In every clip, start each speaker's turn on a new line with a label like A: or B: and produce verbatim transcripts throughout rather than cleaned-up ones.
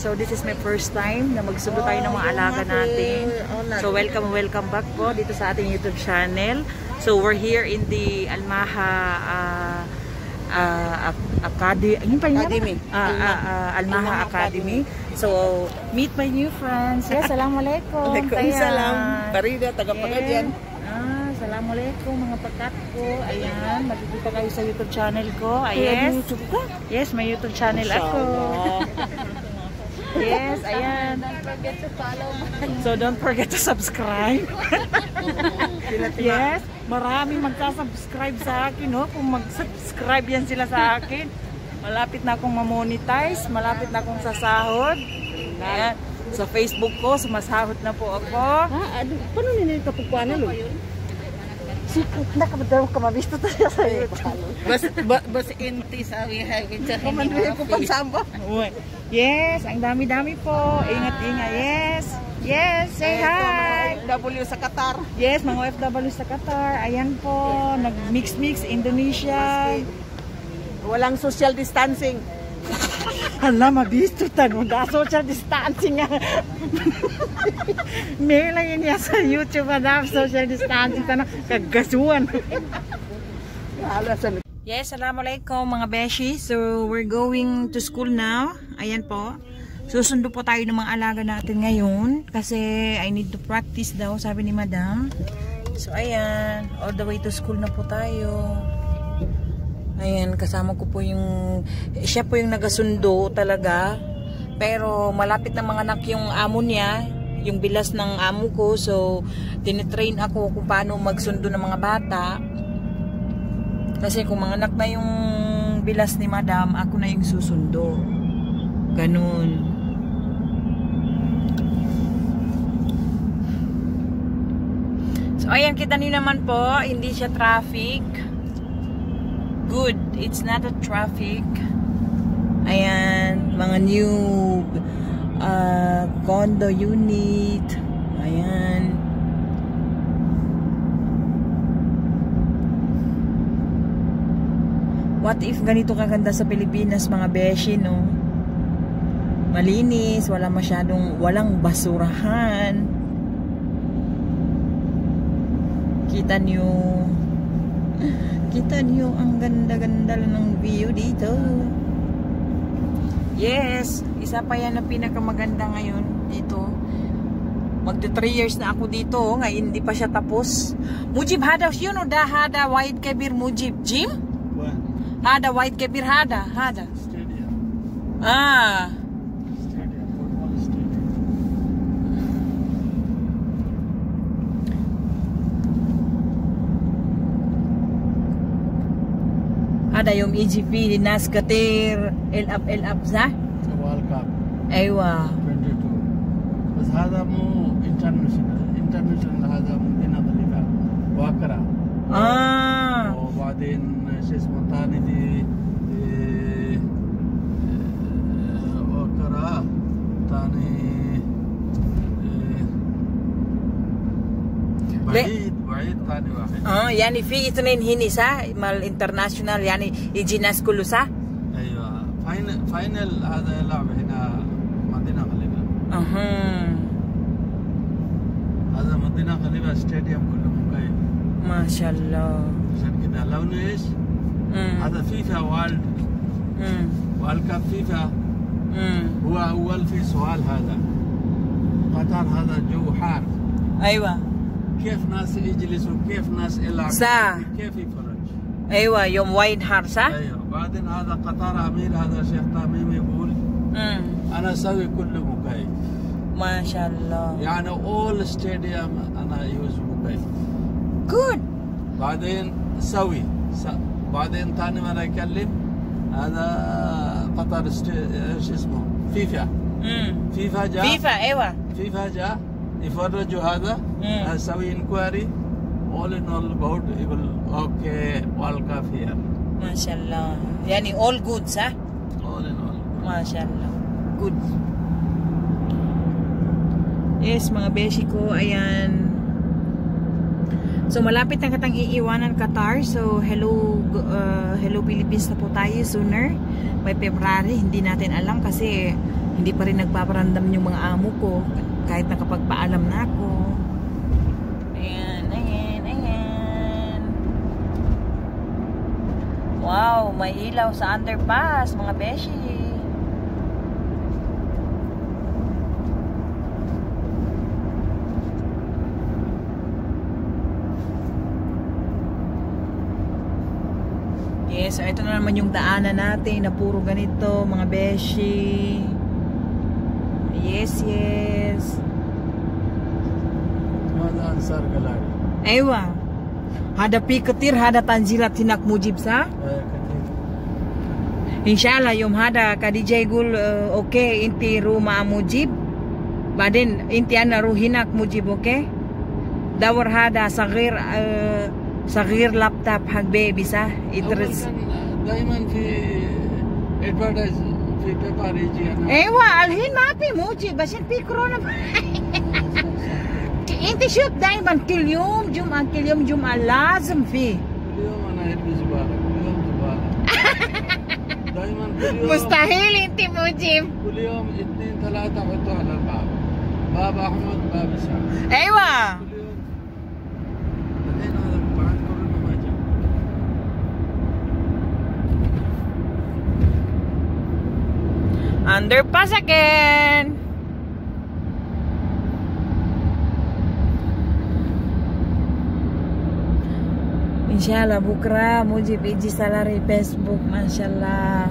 A: So this is my first time na magsundo tayo ng mga alaga natin. So welcome, welcome back po dito sa ating YouTube channel. So we're here in the Almaha uh, uh, Academy. Yun pa yun?
B: Academy.
A: Uh, uh, uh, Almaha Academy. So meet my new friends. Yes, assalamualaikum.
B: Waalaikumsalam. Parida, taga-Pagadian.
A: Assalamualaikum mga pakat ko. Ayan, magkikita kayo sa YouTube channel ko. Ah, yes. YouTube ka? Yes, may YouTube channel ako. Yes, ayan. Don't forget to follow. So don't forget to subscribe. Yes, maraming magsa-subscribe sa akin, no? Kung mag-subscribe yan sila sa akin, malapit na akong ma-monetize, malapit na akong sasahod. Ayan. Sa Facebook ko, sumasahod na po ako.
B: Ha? Ano, paano nila kapagkuanan mo?
A: Nakabadaw ka mabisto tayo sa YouTube.
B: Bas, bas inti sa wihagin sa
A: Kumanduhin ko pansamba. Yes, ang dami-dami po. Ingat-ingat. Yes. Yes, say hi.
B: Mga O F W sa Qatar.
A: Yes, mga O F W sa Qatar. Ayan po, nag-mix-mix Indonesia.
B: Walang social distancing.
A: Hala, mabisto tayo. Social distancing nga. May lang yun sa YouTube, madam. Social distancing. Tanong, kagasuan. Yes, assalamualaikum mga beshi. So, we're going to school now. Ayan po. Susundo po tayo ng mga alaga natin ngayon. Kasi I need to practice daw, sabi ni madam. So, ayan. All the way to school na po tayo. Ayan, kasama ko po yung, siya po yung nagasundo talaga. Pero malapit na mga anak yung amo niya, yung bilas ng amo ko. So, tinitrain ako kung paano magsundo ng mga bata. Kasi kung mga anak na yung bilas ni madam, ako na yung susundo. Ganun. So, ayan, kita niyo naman po, hindi siya traffic. Good. It's not a traffic. Ayan. Mga new uh, condo unit. Ayan. What if ganito kaganda sa Pilipinas mga beshi, no? Malinis. Wala masyadong, walang basurahan. Kita niyo. Kita niyo ang ganda-ganda ng view dito. Yes, isa pa yan ang pinakamaganda ngayon dito. Magto three years na ako dito, ngayon hindi pa siya tapos. Mujib hada, you know da hada wide kabir mujib gym?
C: What?
A: Hada wide kabir hada, hada.
C: Stadium.
A: Ah.
C: Stadium, football stadium.
A: هذا يوم يجي فيه الناس كتير الأب الأب صح؟
C: World Cup
A: أيوة
C: twenty-two. بس هذا مو international. international هذا مدينة خليفة واكرة.
A: آه.
C: وبعدين شو اسمه ثاني في واكرة ثاني بعيد بعيد ثاني واحد.
A: اه يعني في اثنين هنا صح؟ مال انترناشونال يعني يجي ناس كله صح؟
C: ايوه فاينل فاينل هذا يلعب هنا مدينة خليفة.
A: اها.
C: هذا مدينة خليفة ستاديوم كله مكيف.
A: ما شاء الله.
C: عشان كده لونه ايش؟ هذا فيفا وورلد.
A: امم
C: وورلد كاب فيفا.
A: امم
C: هو اول في سؤال هذا. قطر هذا جو حار.
A: ايوه.
C: كيف ناس يجلسوا كيف ناس يلعبوا
A: صح.
C: كيف يفرج.
A: ايوه يوم وايد حار صح؟
C: ايوه بعدين هذا قطر امير هذا شيخ تميم يقول
A: امم
C: انا اسوي كله مكيف.
A: ما شاء الله.
C: يعني اول ستاديوم انا يوز مكيف.
A: جود.
C: بعدين سوي بعدين ثاني مرة يكلم هذا قطر ايش اسمه فيفا.
A: امم
C: فيفا جاء
A: فيفا ايوه
C: فيفا جاء يفرجوا هذا اسوي انكواري all in all about يقول اوكي world cup here.
A: ما شاء الله يعني all good صح؟
C: all in all
A: ما شاء الله good. Yes mga beshi ko, ayan. So malapit na katang iiwanan Qatar. So hello uh, hello Philippines na po tayo sooner. By February, hindi natin alam kasi Hindi pa rin nagpaparamdam yung mga amo ko kahit nakapagpaalam na ako. Ayan, ayan, ayan. Wow, may ilaw sa underpass, mga beshi. Yes, so ito na naman yung daanan natin na puro ganito, mga beshi. Yes, yes.
C: Mada ansar galari.
A: Aywa. Hada pikatir, hada tanzilat hinak mujib sa? Inshallah yom hada kadijay gul uh, okay inti rumah mujib. Badin inti ana ruhinak mujib okay? Dawar hada sagir uh, صغير لابتوب حق بيبي صح يدرس
C: دائما في ادفرتايز في بيبر يجي انا
A: ايوه الحين ما في موجب بس في كورونا انت شوف دائما كل يوم جمعه كل يوم جمعه لازم فيه
C: كل يوم انا ارمي زباله كل يوم زباله دائما كل يوم
A: مستحيل انت موجب
C: كل يوم اثنين ثلاثه احطوا على الباب باب احمد باب اسحاق
A: ايوه underpass again. Inshallah bukra mujib iji salary Facebook, mashallah.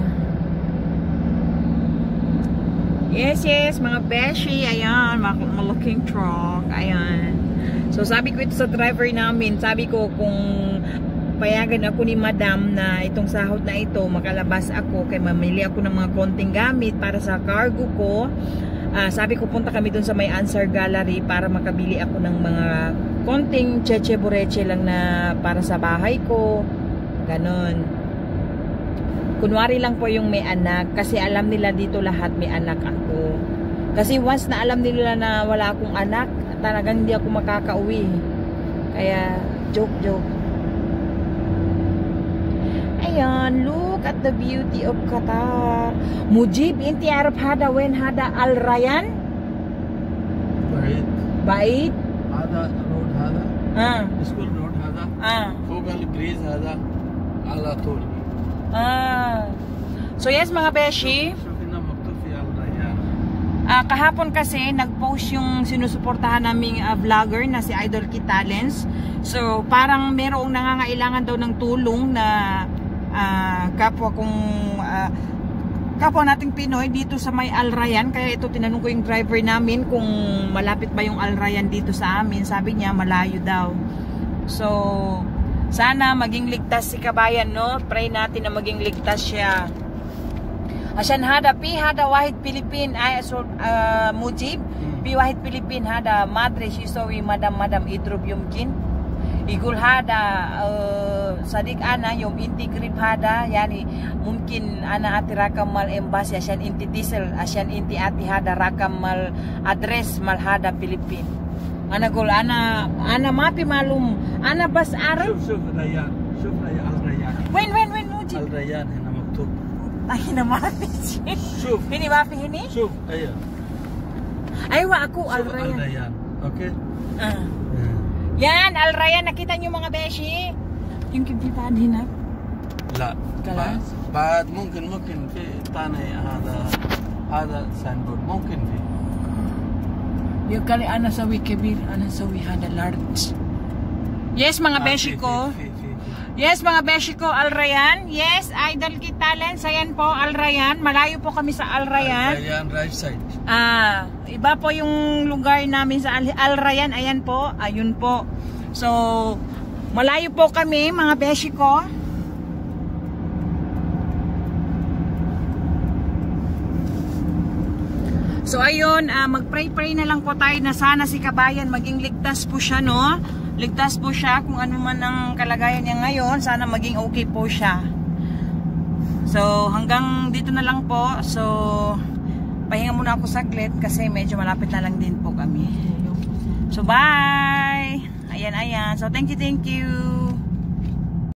A: Yes, yes, mga beshi, ayan, malaking truck, ayan. So sabi ko ito sa driver namin, sabi ko kung payagan ako ni madam na itong sahod na ito makalabas ako kay mamili ako ng mga konting gamit para sa cargo ko. Uh, sabi ko punta kami dun sa may answer gallery para makabili ako ng mga konting cheche bureche lang na para sa bahay ko, ganon. Kunwari lang po yung may anak kasi alam nila dito lahat may anak ako. Kasi once na alam nila na wala akong anak, talagang hindi ako makakauwi. Kaya joke joke. Ayan, look at the beauty of Qatar. Mujib, inti Arab hada wen hada Al Rayyan?
C: Bait.
A: Bait?
C: Hada road hada.
A: Ah.
C: School road hada.
A: Ah.
C: Fogal breeze hada. Ala tol.
A: Ah. So yes mga beshi.
C: Shufina maktub fi Al Rayyan.
A: Ah, kahapon kasi nag-post yung sinusuportahan naming uh, vlogger na si Idol Kit Talents. So parang merong nangangailangan daw ng tulong na Uh, kapwa kong uh, kapwa nating Pinoy dito sa may Al Rayyan. Kaya ito tinanong ko yung driver namin kung malapit ba yung Al Rayyan dito sa amin. Sabi niya malayo daw. So sana maging ligtas si kabayan, no? Pray natin na maging ligtas siya. Asyan hada pi hada wahid Pilipin ay so, uh, mujib pi wahid Pilipin hada madre shisowi madam madam idrub yumkin igul hada uh, sadik ana yom inti grip hada yani mungkin ana ati rakam mal embassy asyan inti diesel asyan inti ati hada rakam mal address mal hada Pilipin ana gol ana ana mapi malum ana bas aral
C: شوف شوف ريان شوف ريان Al Rayyan
A: وين وين وين موجب
C: Al Rayyan هنا مكتوب
A: ay hina mapi
C: شوف
A: hini mapi hini
C: شوف ايوه
A: aywa ako Al
C: شوف Al
A: Rayyan
C: Rayyan اوكي
A: ah. Yan, Al Rayyan, nakita nyo mga beshi? Yung kibitaan hinap?
C: لا
A: كلام؟
C: بعد ممكن ممكن في ثاني هذا هذا ساينبورد ممكن في
A: Yung kali ana sawi kibir, ana sawi hada large. Yes mga beshi ko. Yes mga beshi ko, Al Rayyan. Yes, Idol Kit Talents. Ayan po, Al Rayyan. Malayo po kami sa Al Rayyan.
C: Al Rayyan right side.
A: Ah, iba po yung lugar namin sa Al, Al Rayyan. Ayan po, ayun po. So, malayo po kami mga beshi ko. So ayun, uh, mag-pray-pray na lang po tayo na sana si kabayan maging ligtas po siya, no? Ligtas po siya kung ano man ang kalagayan niya ngayon, sana maging okay po siya. So hanggang dito na lang po. So pahinga muna ako saglit kasi medyo malapit na lang din po kami. So bye! Ayan, ayan. So thank you, thank you.